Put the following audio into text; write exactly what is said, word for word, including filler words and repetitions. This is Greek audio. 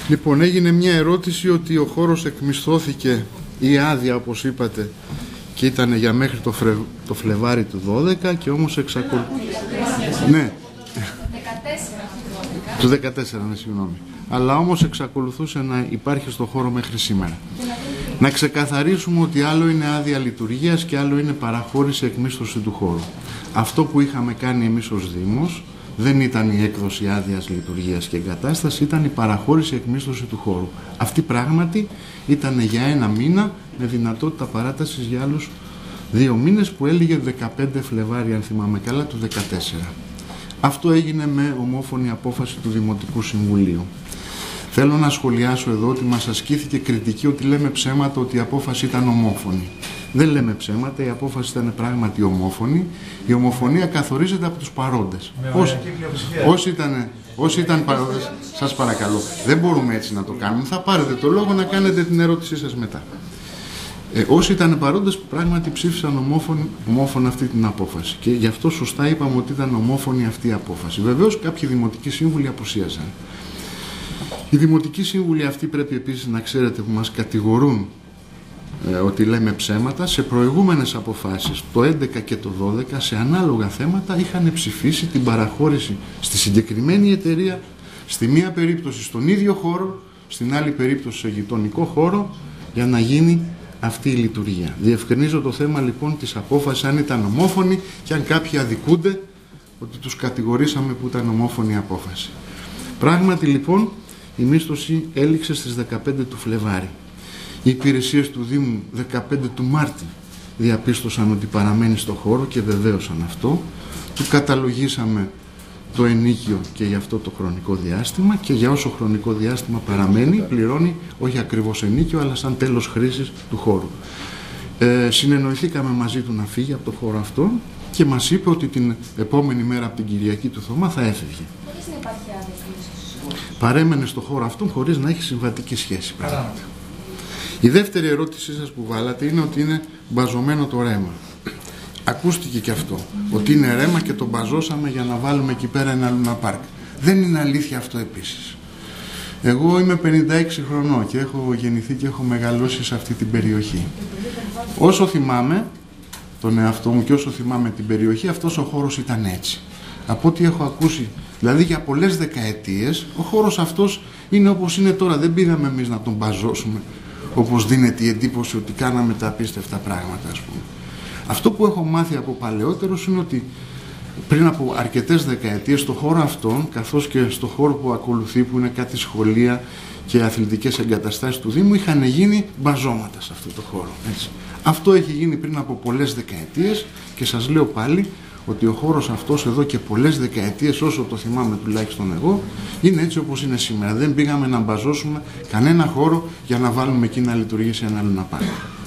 Λοιπόν, έγινε μια ερώτηση ότι ο χώρος εκμισθώθηκε η άδεια, όπως είπατε, και ήταν για μέχρι το, Φρε... το Φλεβάρι του δώδεκα και όμως εξακολουθεί. Ναι. Του δεκατέσσερα, ναι, συγγνώμη. Αλλά όμως εξακολουθούσε να υπάρχει στο χώρο μέχρι σήμερα. Να ξεκαθαρίσουμε ότι άλλο είναι άδεια λειτουργίας και άλλο είναι παραχώρηση εκμίσθωση του χώρου. Αυτό που είχαμε κάνει εμείς ως Δήμος δεν ήταν η έκδοση άδειας λειτουργίας και εγκατάσταση, ήταν η παραχώρηση εκμίσθωση του χώρου. Αυτή πράγματι ήταν για ένα μήνα με δυνατότητα παράτασης για άλλους δύο μήνες που έλεγε δεκαπέντε Φλεβάρι, αν θυμάμαι καλά, του δεκατέσσερα. Αυτό έγινε με ομόφωνη απόφαση του Δημοτικού Συμβουλίου. Θέλω να σχολιάσω εδώ ότι μας ασκήθηκε κριτική ότι λέμε ψέματα ότι η απόφαση ήταν ομόφωνη. Δεν λέμε ψέματα, η απόφαση ήταν πράγματι ομόφωνη. Η ομοφωνία καθορίζεται από τους παρόντες. Όσοι, όσοι, ήταν, όσοι ήταν παρόντες, σας παρακαλώ, δεν μπορούμε έτσι να το κάνουμε. Θα πάρετε το λόγο να κάνετε την ερώτησή σας μετά. Ε, όσοι ήταν παρόντες πράγματι ψήφισαν ομόφωνη, ομόφωνα αυτή την απόφαση. Και γι' αυτό σωστά είπαμε ότι ήταν ομόφωνη αυτή η απόφαση. Βεβαίως κάποιοι δημοτικοί σύμβουλοι απουσίαζαν. Οι δημοτικοί σύμβουλοι αυτοί πρέπει επίσης να ξέρετε που μας κατηγορούν ε, ότι λέμε ψέματα. Σε προηγούμενες αποφάσεις, το έντεκα και το δώδεκα, σε ανάλογα θέματα είχαν ψηφίσει την παραχώρηση στη συγκεκριμένη εταιρεία, στη μία περίπτωση στον ίδιο χώρο, στην άλλη περίπτωση σε γειτονικό χώρο, για να γίνει αυτή η λειτουργία. Διευκρινίζω το θέμα λοιπόν της απόφασης, αν ήταν ομόφωνη και αν κάποιοι αδικούνται ότι τους κατηγορήσαμε που ήταν ομόφωνη η απόφαση. Πράγματι λοιπόν η μίσθωση έληξε στις δεκαπέντε του Φλεβάρι. Οι υπηρεσίες του Δήμου δεκαπέντε του Μάρτη διαπίστωσαν ότι παραμένει στο χώρο και βεβαίωσαν αυτό. Του καταλογίσαμε το ενίκιο και για αυτό το χρονικό διάστημα και για όσο χρονικό διάστημα παραμένει πληρώνει όχι ακριβώς ενίκιο αλλά σαν τέλος χρήσης του χώρου. Ε, συνεννοηθήκαμε μαζί του να φύγει από το χώρο αυτό και μας είπε ότι την επόμενη μέρα από την Κυριακή του Θωμά θα έφευγε. Χωρίς να υπάρχει άδεια. Παρέμενε στο χώρο αυτό χωρίς να έχει συμβατική σχέση. Πράγματι. Η δεύτερη ερώτησή σας που βάλατε είναι ότι είναι μπαζωμένο το ρέμα. Ακούστηκε και αυτό, ότι είναι ρέμα και το μπαζώσαμε για να βάλουμε εκεί πέρα ένα Λούνα Πάρκ. Δεν είναι αλήθεια αυτό επίσης. Εγώ είμαι πενήντα έξι χρονών και έχω γεννηθεί και έχω μεγαλώσει σε αυτή την περιοχή. Όσο θυμάμαι τον εαυτό μου και όσο θυμάμαι την περιοχή, αυτός ο χώρος ήταν έτσι. Από ό,τι έχω ακούσει, δηλαδή για πολλές δεκαετίες, ο χώρος αυτός είναι όπως είναι τώρα. Δεν πήγαμε εμείς να τον μπαζώσουμε, όπως δίνεται η εντύπωση ότι κάναμε τα απίστευτα πράγματα, ας πούμε. Αυτό που έχω μάθει από παλαιότερος είναι ότι πριν από αρκετές δεκαετίες στο χώρο αυτόν, καθώς και στο χώρο που ακολουθεί, που είναι κάτι σχολεία και αθλητικές εγκαταστάσεις του Δήμου, είχαν γίνει μπαζώματα σε αυτό το χώρο. Έτσι. Αυτό έχει γίνει πριν από πολλές δεκαετίες και σας λέω πάλι ότι ο χώρος αυτός εδώ και πολλές δεκαετίες, όσο το θυμάμαι τουλάχιστον εγώ, είναι έτσι όπως είναι σήμερα. Δεν πήγαμε να μπαζώσουμε κανένα χώρο για να βάλουμε εκεί να λειτουργήσει ένα Λούνα Πάρκ.